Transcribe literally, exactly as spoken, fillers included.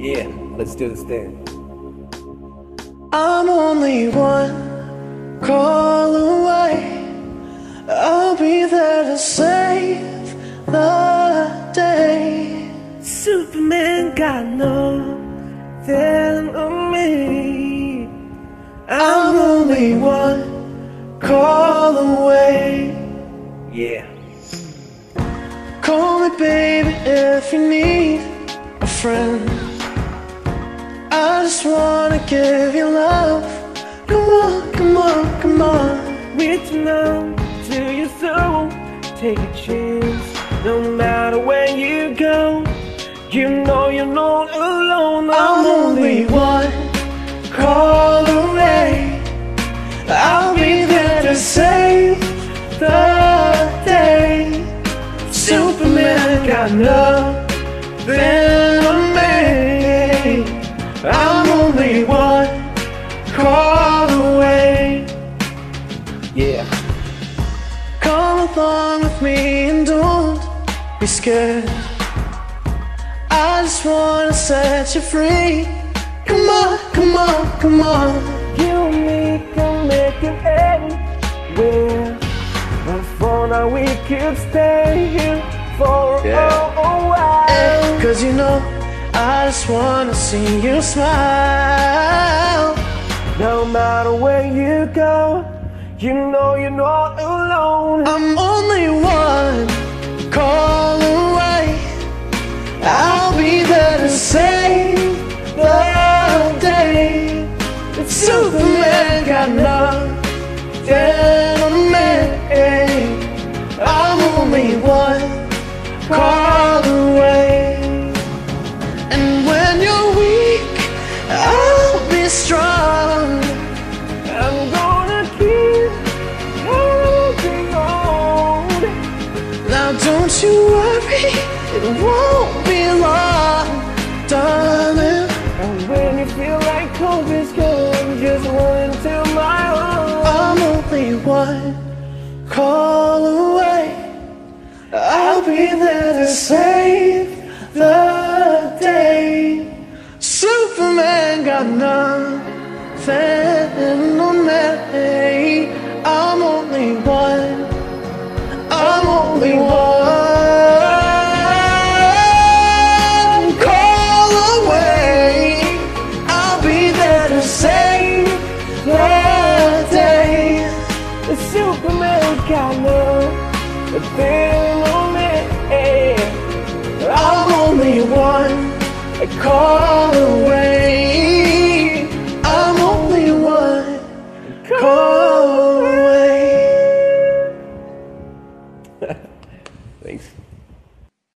Yeah, let's do this thing. I'm only one call away. I'll be there to save the day. Superman got nothing on me. I'm only one call away. Yeah. Call me baby if you need a friend. I just wanna give you love. Come on, come on, come on. Reaching out to your soul. Take a chance, no matter where you go. You know you're not alone. I'm only one call away. I'll be there to save the day. Superman got nothing on me. I'm only one call away. Yeah. Come along with me and don't be scared. I just wanna set you free. Come on, come on, come on. You and me can make it anywhere. And for now we could stay here for Yeah. a, a while. Cause you know I just wanna see you smile. No matter where you go, you know you're not alone. I'm only one call away. I'll be there to save the day. Superman got nothing on me. I'm only one call away. And when you're weak, I'll be strong. I'm gonna keep holding on. Now don't you worry, it won't be long, darling. And when you feel like hope is gone, just run into my arms. I'm only one call away. I'll be there to save the day. Superman got nothing on me. I'm only one. I'm only one call away. I'll be there to save the day. The Superman got nothing on me. I'm only one call away. I'm only one call away. Thanks.